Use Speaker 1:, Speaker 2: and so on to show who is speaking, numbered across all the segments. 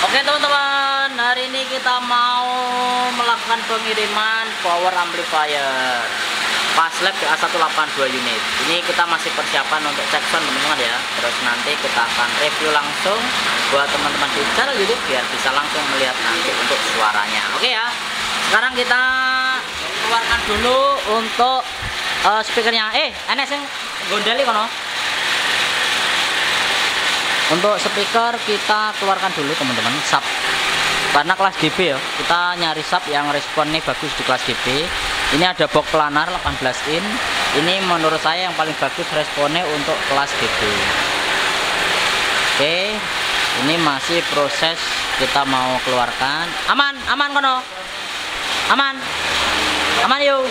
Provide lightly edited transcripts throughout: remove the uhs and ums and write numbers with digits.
Speaker 1: Oke teman-teman, hari ini kita mau melakukan pengiriman power amplifier Paslab A182 unit. Ini kita masih persiapan untuk cek sound teman-teman ya. Terus nanti kita akan review langsung buat teman-teman di channel YouTube biar bisa langsung melihat nanti untuk suaranya. Oke ya. Sekarang kita keluarkan dulu untuk speakernya. Enek sing gondeli kono. Untuk speaker kita keluarkan dulu teman-teman, sub karena kelas DB ya, kita nyari sub yang responnya bagus di kelas DB. Ini ada box planar 18 in, ini menurut saya yang paling bagus responnya untuk kelas DB. Oke, ini masih proses kita mau keluarkan. Aman kono, aman yuk.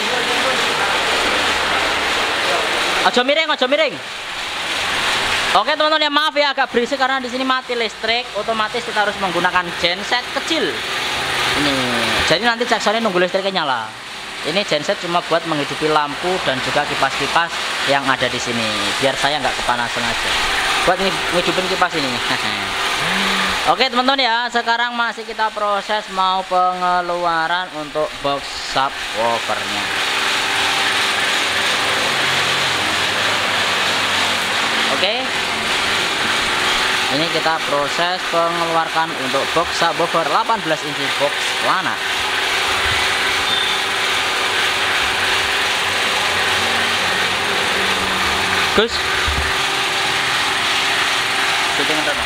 Speaker 1: Ojo miring. Oke teman-teman ya, maaf ya agak berisik karena di sini mati listrik, otomatis kita harus menggunakan genset kecil. Ini, jadi nanti cek soundnya nunggu listriknya nyala. Ini genset cuma buat menghidupi lampu dan juga kipas-kipas yang ada di sini, biar saya nggak kepanasan aja. Buat ngehidupin kipas ini. Oke teman-teman ya, sekarang masih kita proses mau pengeluaran untuk box subwoofernya. Oke, ini kita proses pengeluarkan untuk box subwoofer 18 inci box planar. Gus, syuting apa?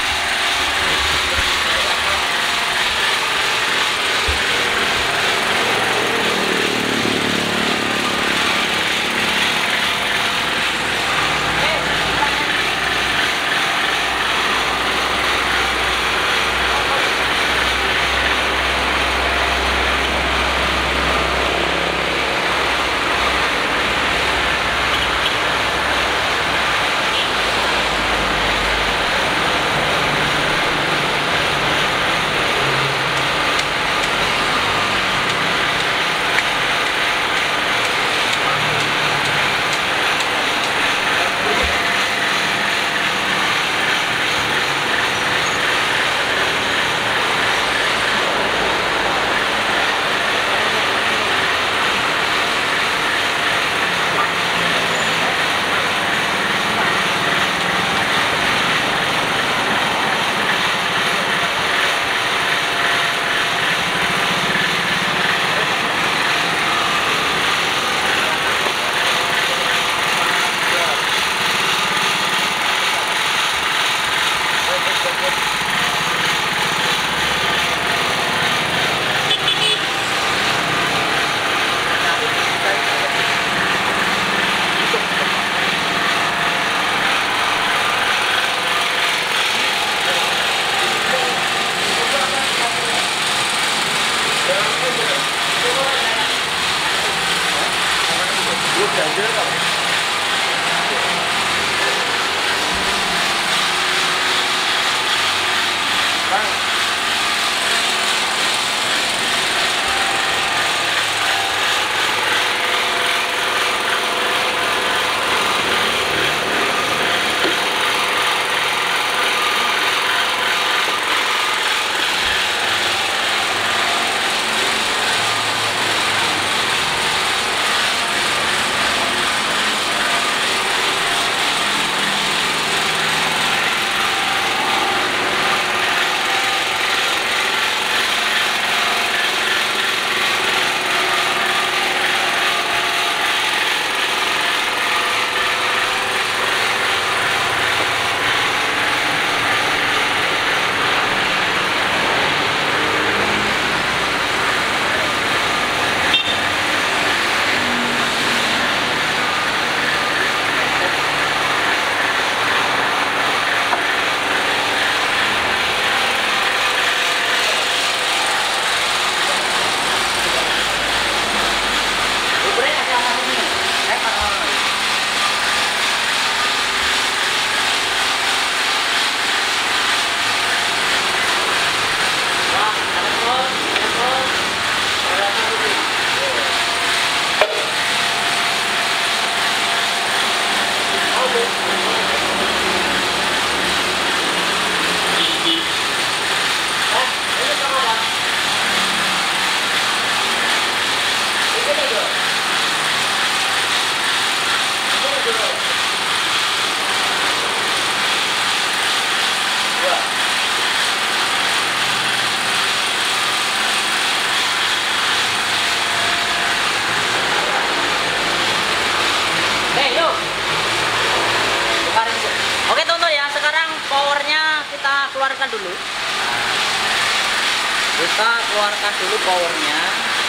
Speaker 1: keluarkan dulu. Nah, kita keluarkan dulu powernya.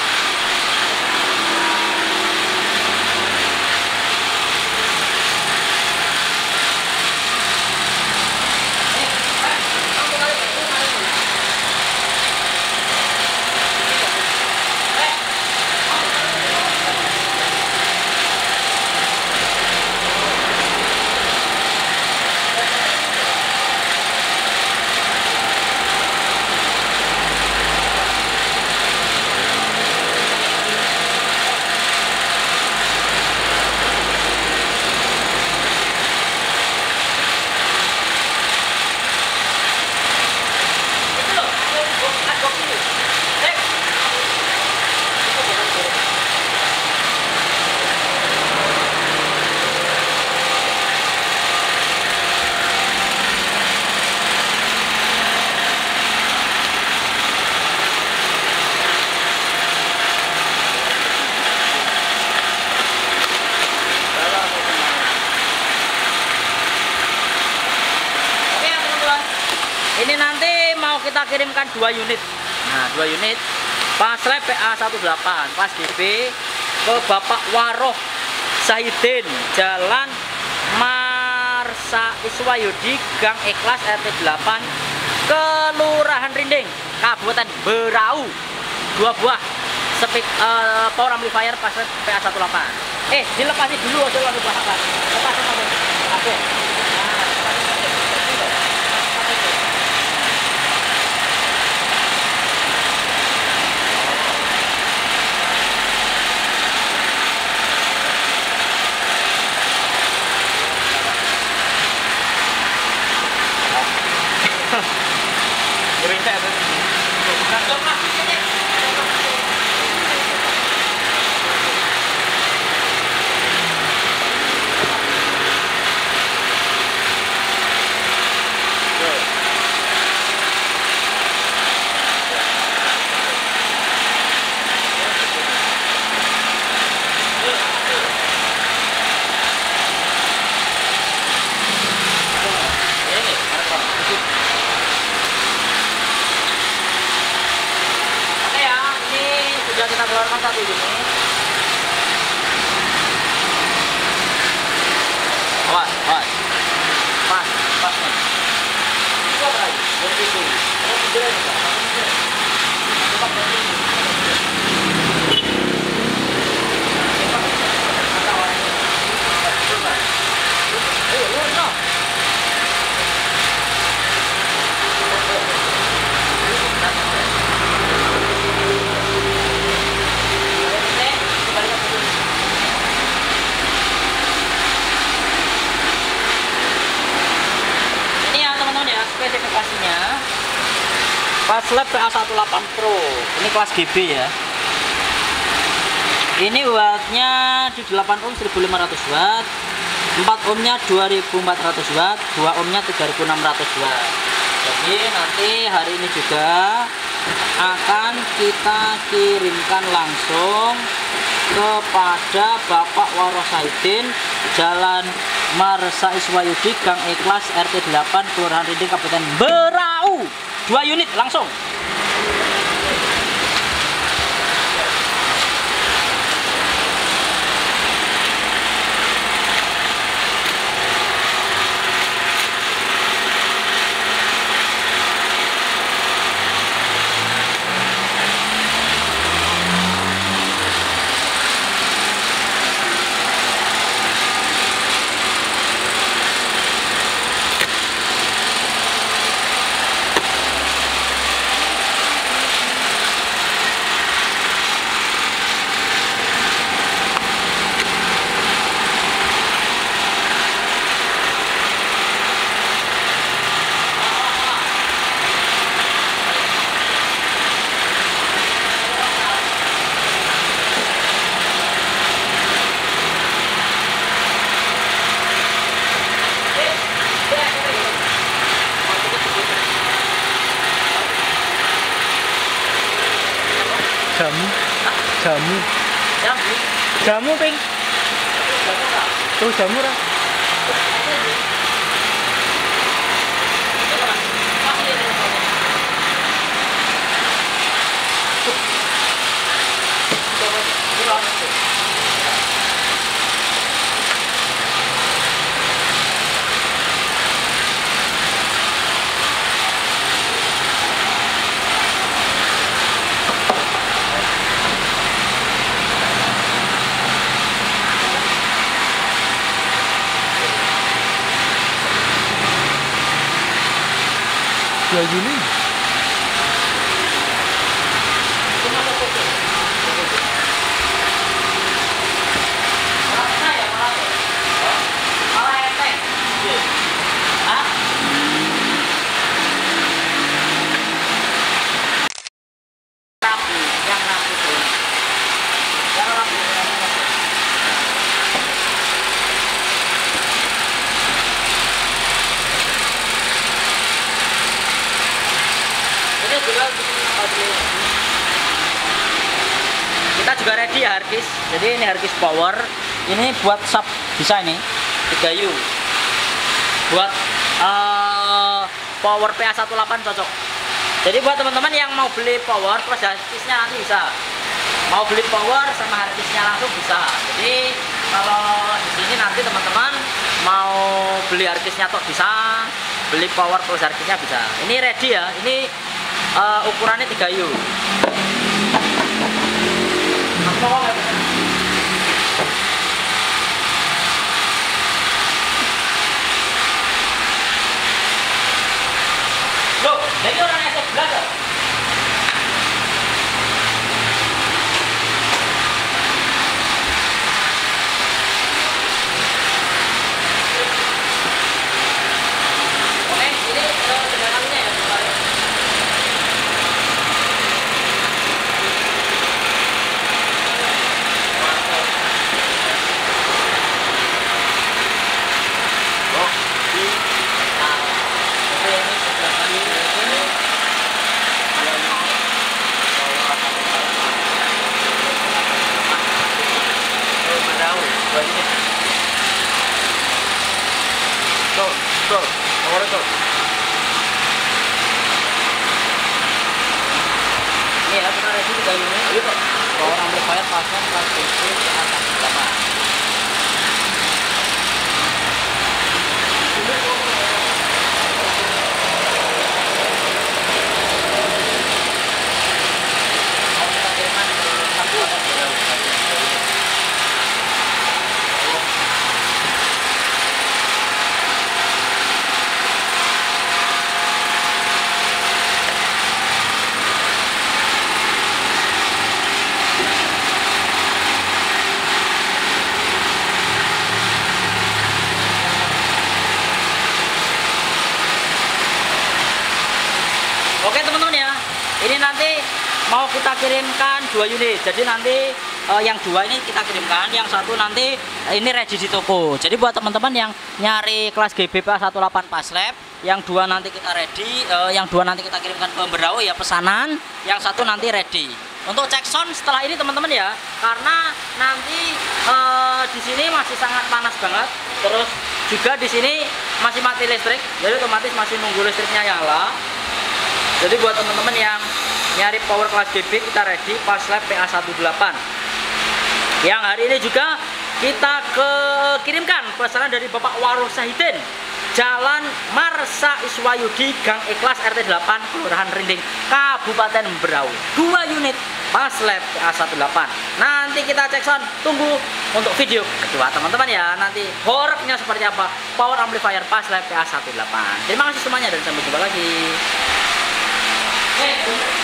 Speaker 1: Ini nanti mau kita kirimkan 2 unit. Nah, 2 unit Paslep PA18 kelas DB ke Bapak Waroh Sahidin, Jalan Marsa Iswayudi, Gang Ikhlas RT 8, Kelurahan Rinding, Kabupaten Berau. 2 buah power amplifier Paslep PA18. Dilepasin dulu aja langsung bahkan. Lepasin langsung. Oke. Kita keluarkan 1 unit. Pas nih. Itu apa lagi? Begitu. Spesifikasinya Paslep PA18 Pro, ini kelas GB ya. Ini wattnya di 8 ohm 1500 watt, 4 ohmnya 2400 watt, 2 ohmnya 3600 watt. Jadi nanti hari ini juga akan kita kirimkan langsung kepada Bapak Waroh Sahidin, Jalan Marsa Iswayudi, Gang Ikhlas RT 8, Kelurahan Rinding, Kabupaten Berau. 2 unit langsung. Jamu ping. Tuh jamu ra.
Speaker 2: unit.
Speaker 1: Kita juga ready ya harddisk. Jadi ini harddisk power. Ini buat sub bisa ini 3U. Buat power PA18 cocok. Jadi buat teman-teman yang mau beli power plus harddisknya nanti bisa. Mau beli power sama harddisknya langsung bisa. Jadi kalau di sini nanti teman-teman mau beli harddisknya toh bisa, beli power plus harddisknya bisa. Ini ready ya. Ini ukurannya 3U. Loh, jadi orang yang sebelah kan? Oke, ini sederhananya ya. Tuh, nomor itu. Ini ya, kita ready 3 unit. Ayo kok. Power amplifier pasang kelas DC ke atas pertama. Oke teman-teman ya, ini nanti mau kita kirimkan 2 unit. Jadi nanti yang 2 ini kita kirimkan, yang 1 nanti ini ready di toko. Jadi buat teman-teman yang nyari kelas GB PA18 Paslab, yang 2 nanti kita ready, yang 2 nanti kita kirimkan ke Berau ya pesanan, yang 1 nanti ready. Untuk cek sound setelah ini teman-teman ya, karena nanti di sini masih sangat panas banget, terus juga di sini masih mati listrik, jadi otomatis masih nunggu listriknya nyala. Jadi buat teman-teman yang nyari power kelas GB kita ready Paslab PA18. Yang hari ini juga kita kirimkan pesanan dari Bapak Warung Sahidin, Jalan Marsa Iswayudi, Gang Ikhlas RT 8, Kelurahan Rinding, Kabupaten Berau. 2 unit Paslab PA18. Nanti kita cek sound, tunggu untuk video kedua teman-teman ya. Nanti horornya seperti apa power amplifier Paslab PA18. Terima kasih semuanya dan sampai jumpa lagi. Hey.